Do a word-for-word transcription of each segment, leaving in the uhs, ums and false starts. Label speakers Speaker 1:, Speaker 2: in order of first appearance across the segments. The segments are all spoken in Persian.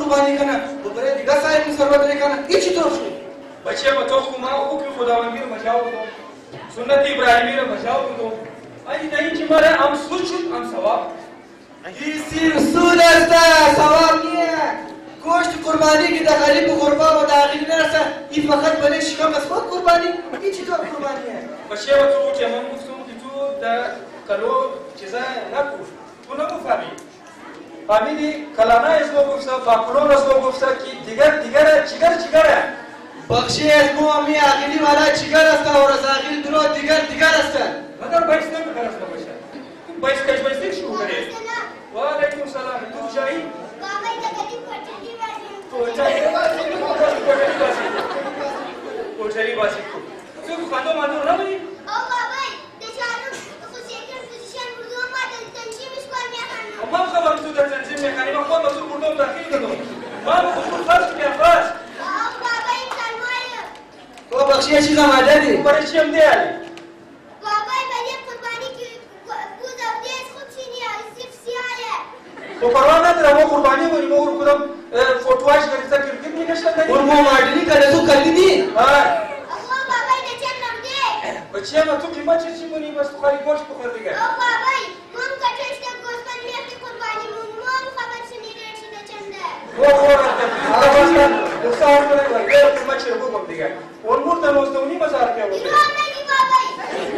Speaker 1: قربانی کنه و برای دیگه صاحب ثروت کنه هیچی طور شد
Speaker 2: بچه ما تو کو ما او که خداوندی رو مجاو دو سنت ابراهیمی رو مجاو دو اگه دایی که ماره هم سود شد هم ثواب
Speaker 1: ایسی سود است ثواب نیه گوشت قربانی که در غریب و غربا و داخل نرسه این فقط برای شکم از خود قربانی هیچی طور قربانیه
Speaker 2: بچه ما تو که من گفتم که تو در کلو چیزا نکو تو نگفهمی فهمیدی کلانه از ما گفته باکلون از ما گفته که دیگر دیگر چیگر چیگره
Speaker 1: بخشی از مو امی عقیلی والا چیگر است و از عقیل درو دیگر دیگر است
Speaker 2: مگر بایست نمیکن از ما باشه بایست کش بایستی شو کنی و علیکم سلام تو جایی
Speaker 3: بابای دکتی پرچلی بازی
Speaker 2: پرچلی بازی پرچلی بازی پرچلی بازی تو خانده ماندو نبودی
Speaker 3: او بابای دچارو خوشیکر پوزیشن بردم ما در تنظیمش کار میکنم
Speaker 2: ما خبر تو در تنظیم میکنی ما خود مسئول بردم داخل دادم ما خود فرض کنیم فرض
Speaker 3: او بابای سلمایه
Speaker 1: تو بخشی چیز آمده دی
Speaker 2: برای چی هم دیالی
Speaker 3: بابای برای قربانی که بود او دیز خوب چینی سیف سیاله
Speaker 2: تو پروا نداره ما قربانی کنیم ما کدام فوتواش گرفته کرکت نگشتن داریم
Speaker 1: اور مو ماردنی کنه تو کردی نی
Speaker 2: ها
Speaker 3: او بابای نچن نمده
Speaker 2: بچه ما تو قیمت چی چی کنی بس تو خالی گوشت بخور دیگه
Speaker 3: او بابای من کتشت گوزمن میفتی قربانی مون مون خبر شنیده رشیده چنده
Speaker 2: او خور آواز دستار کنه و غیر قیمت چی رو بگم دیگه اون مرد نوستونی بازار که بود
Speaker 3: ایران نگی بابای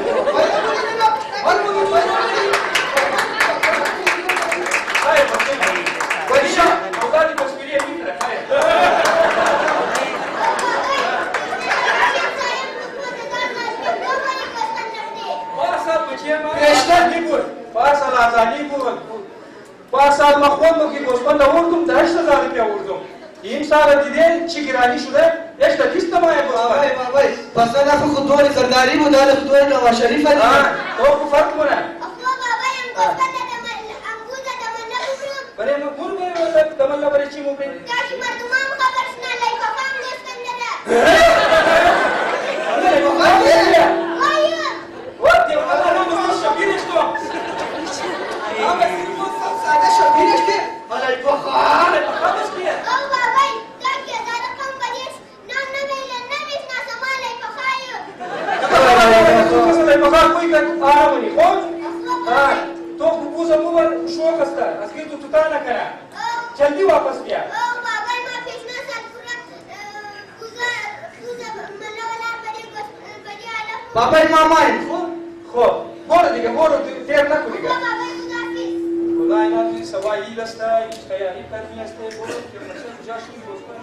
Speaker 2: های بچه اولادی تصویری میتره پارسال بچه ما آزادی بود پارسال آزادی بود پارسال ما خودم که گوسفند آوردم ده هشت هزار روپیه آوردم این سال دیده چی گرانی شده هشت دویست مایه
Speaker 1: بابای
Speaker 2: گوسفند
Speaker 1: بابای پس نه خود دوری زرداری بود دال خود دوری نواز شریف دی
Speaker 2: تو کو فرق کنه
Speaker 3: اخوا بابای ام گوزفند دمل ام گوزه دمل نبودم
Speaker 2: برای ما گور به دمال برای چی مبین
Speaker 3: داشت مردمان خبر شنا لای بابام گوزفند ده
Speaker 2: آره ما خواهی
Speaker 3: وایو
Speaker 2: وقتی انا مش شبیرش تو
Speaker 1: آقا سیمون ساده شبیرش که حالا بخواه
Speaker 2: خواهش کیه
Speaker 3: او بابای داکی ازاده قنبلیش نام نمیلن نمیشناسه ما لای بخایو
Speaker 2: تو کسی بخواه کوی کن آرامونی خود
Speaker 3: اخوا بابای
Speaker 2: تو بوزا بوبر شوق است از که تو تتا نکنه جلدی واپس بیا
Speaker 3: او بابای ما پیشناسه فرق گوزه گوزه ملولار بری بری علف
Speaker 1: بابای مامای خب
Speaker 2: خب برو دیگه برو دیر نکن دیگه
Speaker 3: اخوا بابای خدافیز
Speaker 2: خدای نبی سوایی دسته هیچ خیالی پرمی هسته برو که نشه کجا شدی بزن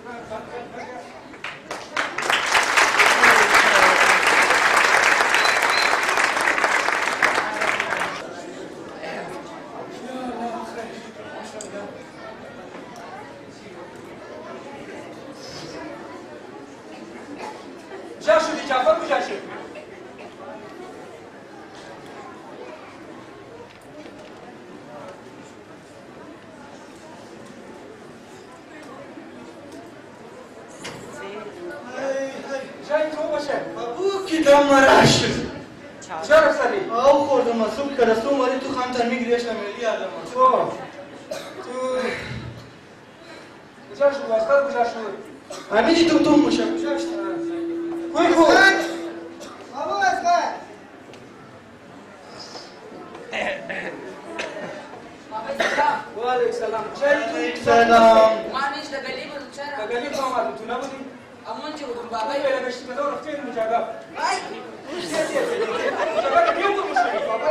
Speaker 2: کجا شدی جعفر کجا شد جای تو باشه
Speaker 1: ابو کی دم مراش
Speaker 2: کجا رفتنی
Speaker 1: او خوردم صبح که رسوم ولی تو خان تر میگیریش نمیلی آدم
Speaker 2: تو تو کجا شد واسطه کجا شد
Speaker 1: همینی تو تو میشه کجا شد
Speaker 2: کوی کو
Speaker 1: بابا اسکت
Speaker 2: و علیک سلام جای تو
Speaker 1: سلام
Speaker 4: مانیش د گلی په چر
Speaker 2: گلی په ما تو نه بودی
Speaker 4: امون چې وګم
Speaker 2: بابا
Speaker 4: بابا
Speaker 2: یې لږ شي په دور فتیر مجاګه
Speaker 4: ay
Speaker 2: بابا کیو کو مشي بابا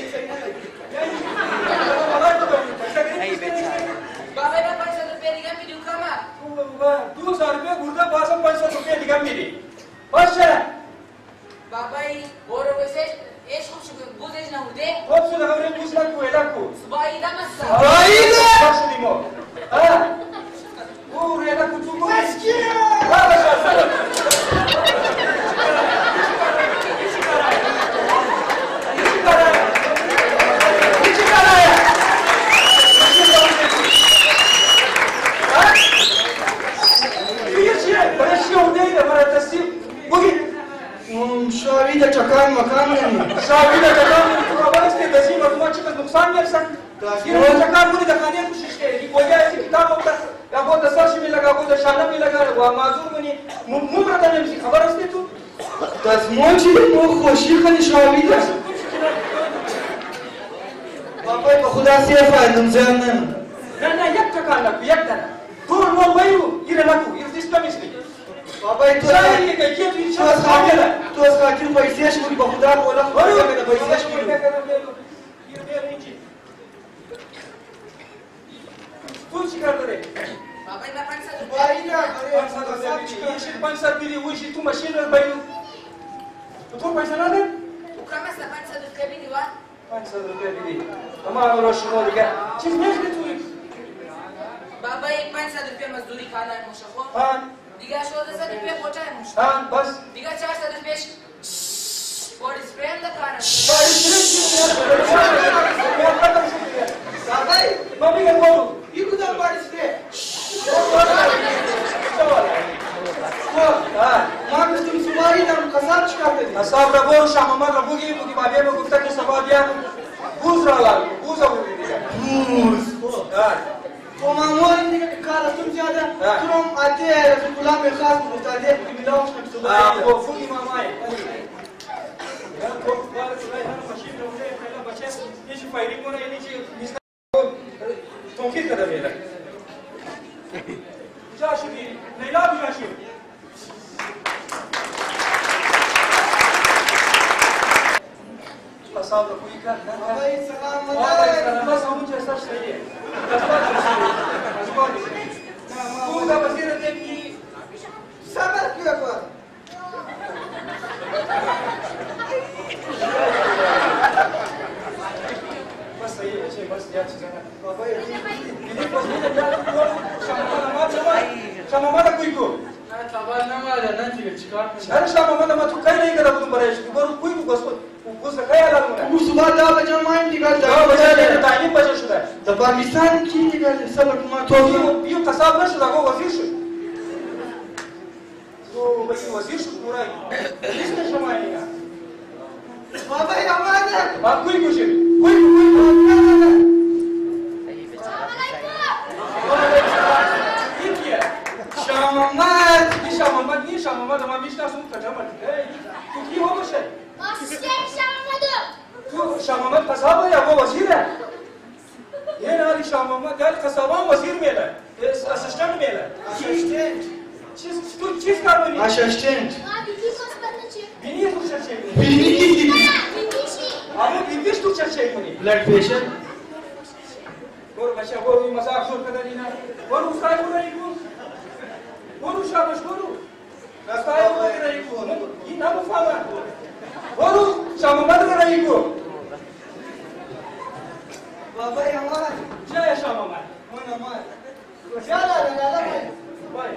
Speaker 4: ay beçara baba da पैसा तो पेरी का वीडियो कमा
Speaker 2: दो हजार रुपये गुर्दा पास पाँच सौ रुपये दिखा मेरी बस
Speaker 4: baba yi और वैसे ايش خوش بوزش نموده
Speaker 2: खूप सुद्धा खबरे पुसला को एला को
Speaker 4: सुबाई da masa
Speaker 1: Haydi!
Speaker 2: बस दिमो हा ओ रेला को तू मस्की हा बस
Speaker 1: شاوی د چکان مکان نمی
Speaker 2: شاوی د چکان تو خبر است د زی مجموعه چې نقصان یې سن ګیرو چکان مونږ د خانې کوشش کوي کی کویا چې کتاب او یا و شانه میلگاره و معذور کنی مو برده نمیشی خبر هستی تو؟
Speaker 1: دستمال چی؟ مو خوشی خیلی شاویده بابای با خدا سیه فایدم زن نه
Speaker 2: نه نه یک تکان نکو یک دنه تو رو نو بایو ایره نکو ایره دیستا میسلی
Speaker 1: بابای تو
Speaker 2: شاید یک که توی
Speaker 1: تو از خاطر تو از خاطر پیسهش بود با خدا قولا خدا بده پیسهش بود
Speaker 2: تو چی کار داره؟
Speaker 4: بابای نه پنجصد
Speaker 1: بایی نه
Speaker 2: پنجصد روپیه بیدی یشید پنجصد بیدی ویشی تو ماشین رو بایو تو پیسه نده؟
Speaker 4: او کم است پنجصد روپیه بیدی و
Speaker 2: پنجصد روپیه بیدی اما همه شما دیگه چیز میشتی توی؟
Speaker 4: بابای پنجصد روپیه مزدوری کانه موشه خو
Speaker 2: آن
Speaker 4: دیگه شده صد روپیه پوچه موشه
Speaker 2: آن بس
Speaker 4: دیگه چهارصد روپیهش بودی سپریم ده کانه
Speaker 2: بایی
Speaker 1: بابای
Speaker 2: ما میگم برو
Speaker 1: این کدام باریس ره ما گفتیم سواری دارم قصاب چکار بدیم
Speaker 2: اصاب را برو شاه محمد را بگی بگی بابی ما گفته که سبا بیا بوز را لال بوز را بگی دیگه
Speaker 1: بوز تو مامور دیگه که کار استم زیاده تو هم آتی رسول الله می خواست مفتاده که میلاوش کنم سواری
Speaker 2: آه فوقی مامای یکی فایری کنه یکی نیست تنکید کرده میره جا شدی لیلا بجا شد اصاب رو کوی کرد
Speaker 1: بابای سلام
Speaker 2: علیکم
Speaker 1: علیکم
Speaker 2: بس همون چه استاش سریه تو دا وزیر دیگی
Speaker 1: صبر کیه کن
Speaker 2: بس صحیح بچه بس زیاد چیزا نه
Speaker 1: بابای
Speaker 2: دیدی بس میده بیاد تو شما ما شما ما کوی کو
Speaker 1: نه خبر نماده نه دیگه چیکار کنم
Speaker 2: هر شما ما ما تو کاری نگه بودم برایش برو کوی کو گسپد گوز کای علامونه
Speaker 1: او صبح ده بجه مایم دیگه
Speaker 2: دا
Speaker 1: ده
Speaker 2: بجا
Speaker 1: بجه
Speaker 2: نه تعیین بجا شده
Speaker 1: در پاکستان کی دیگه صبر کن
Speaker 2: تو
Speaker 1: تو
Speaker 2: بیو بیو قصاب نشد آقا وزیر شد تو بگی وزیر شد پورای نیست شما اینا
Speaker 1: بابای آماده
Speaker 2: ما کوی کوشید کوی کوی این کیه
Speaker 1: شاه محمد
Speaker 2: این شاه محمد نیست شاه محمد ما میشناسم کجا مرد تو کی هو باشه تو شاه محمد قصاب یا هو وزیره یه نالی شاه محمد قال قصابان وزیر میله اسیستنت میله چیز تو چیز کار می‌کنی؟
Speaker 1: اششتنت
Speaker 2: بینی تو چه چه
Speaker 1: بینی
Speaker 2: اما بینیش تو چه چه می‌کنی؟
Speaker 1: بلد پیشن
Speaker 2: برو بچه برو این مزاق شد کردن اینا برو استای برو ایگو برو شابش برو استای برو ایگو این نمی‌فهمه برو شام محمد برو ایگو
Speaker 1: بابای آماده
Speaker 2: جای شام محمد
Speaker 1: من آماده یالا لالا
Speaker 2: بای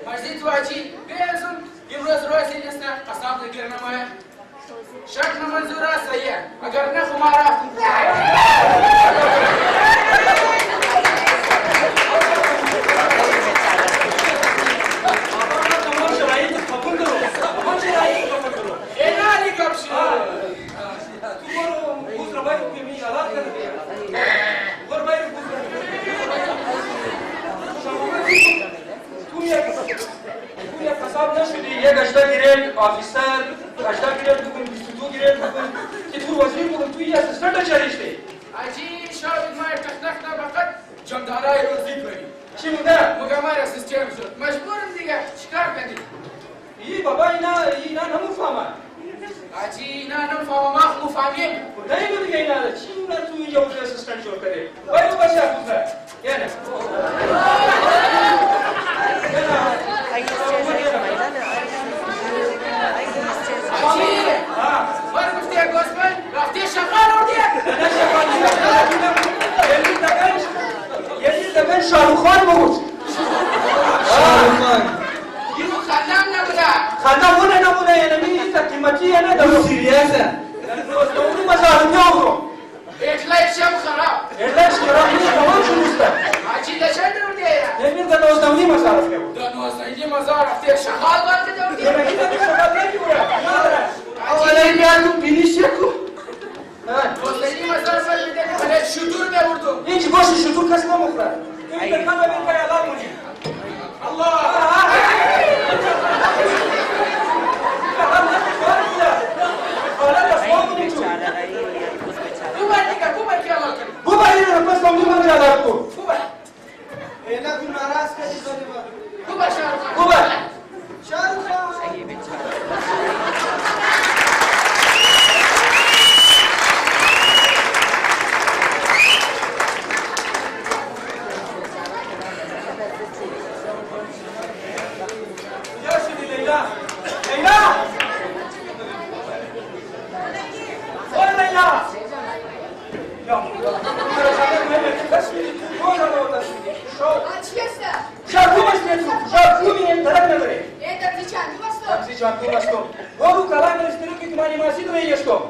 Speaker 4: مزید واجی بیازم امروز روزی نیست قسم دیگر نمایه شک نمنظور است اگر نه خو ما رفتم اینالی کبشی تو برو بوز رو باید که می علال کنه برو باید بوز رو تو یک قصاب نشدی یک اشتا گیرد آفیسر اشتا گیرد بکن بیست و دو گیرد بکن که تو وزیر بکن توی اسسمنت چریشتی عجی شاید ما تخنخ نبقد جمدارای روزی کنی چی مونده؟ مگمار سیستم شد مجبورم دیگه چیکار کنی؟ ای بابا اینا اینا نمفهمه عجی اینا نمفهمه ما خو مفهمیم نمیگو دیگه اینا چی اونا تو اینجا وزیر اسسمنت شد کرده باید باشه بوزه یعنی وارد گفتی گوسفند رفتی شغال آوردی نه شغال یه دفعه شاروخ خان بود
Speaker 1: شاروخ خان
Speaker 4: اینو خندم نبوده
Speaker 2: خندم اونه نبوده یعنی می تقیمتیه نه
Speaker 1: دو سیریاسه
Speaker 2: دومی مزارمی آورو
Speaker 4: اطلاعی شم خراب
Speaker 2: اطلاعی خراب نیست تمام شروسته
Speaker 4: عجی دشای دوردیه
Speaker 2: نمیر در نوزدومی مزار رفته بود
Speaker 4: در نوزدومی مزار رفته شغال بانده دوردیه
Speaker 2: یعنی که شغال نمیبوده
Speaker 1: اولا بیادون بینیش یکو
Speaker 4: نوزدومی مزار سال میده که بلد شطور بیاوردو
Speaker 2: اینچ گوشت شطور کس نمخوره این در کامه بین که علال مونی
Speaker 4: الله
Speaker 1: اینا دو ناراض کردی خانم
Speaker 4: خوبه شاروخ خان
Speaker 2: خوبه
Speaker 1: شاروخ خان
Speaker 2: یا شدی لیلا لیلا اوه لیلا شارکومش نیستو شارکومی طرف نداره تاکسی چانکوم استو برو کلام استرو که تمانی ماسی تو میگشتو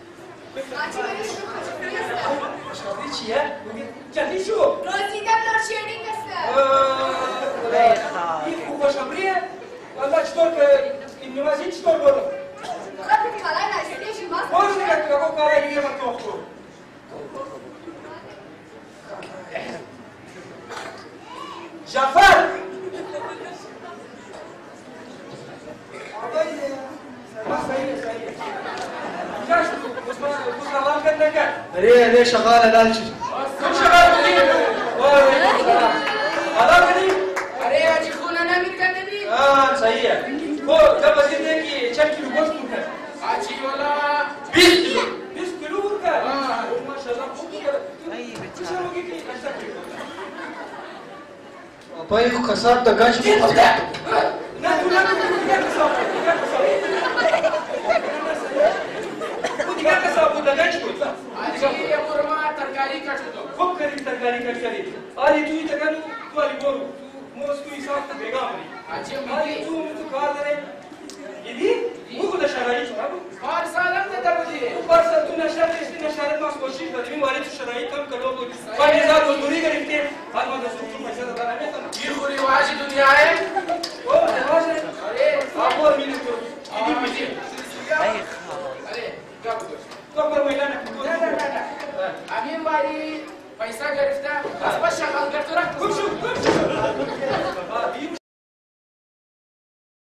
Speaker 2: شادی چیه جلدی شو این خوب شبریه والله چطور که این نمازی چطور برو برو دیگه تو اگه کارای دیگه من تو اختو جعفر
Speaker 1: ارے ارے شغال حلال چیز
Speaker 2: کم شغال کنی حلال کنی
Speaker 4: ارے آجی خونه نمیر کنده بی
Speaker 2: آه صحیح ہے وہ جب وزیر دے کہ چند کلو گوشت بود ہے
Speaker 4: آجی والا
Speaker 2: بیس کلو بیس کلو بود ہے
Speaker 4: آه
Speaker 2: ماشاءاللہ خوب بود ہے تو چرا ہوگی کہ ایسا کلو
Speaker 1: پای خو قصاب تا گنج
Speaker 2: این بود ہے نه تو نه تو دیگر قصاب بود دیگر قصاب بود دیگر قصاب بود گنج بود
Speaker 4: آجی یه برما ترکاری کشتو
Speaker 2: خوب کردی ترکاری کش کردی آلی توی تکنو تو آلی برو تو موسکوی ساخت بیگام بری
Speaker 4: آجی
Speaker 2: آلی
Speaker 4: میگی
Speaker 2: تو تو کار داره دیدی؟ او خود شرایط شما بود
Speaker 4: کار سالم داده بودی
Speaker 2: پارسال تو نشر داشتی نشرت ماست کوشش دادیم ولی تو شرایط کم کلو بود پنج هزار مزدوری گرفتیم حال ما دستور تو پیسه دادن نمیتونم
Speaker 4: میخوری واجی دنیای
Speaker 2: او نواشه
Speaker 4: اره
Speaker 2: آبور میلی تو دیدی بیدی
Speaker 4: اره گپ گوش
Speaker 2: تو بر میلان
Speaker 4: نه نه نه نه همین باری پیسه گرفته از با شغال کرد تو را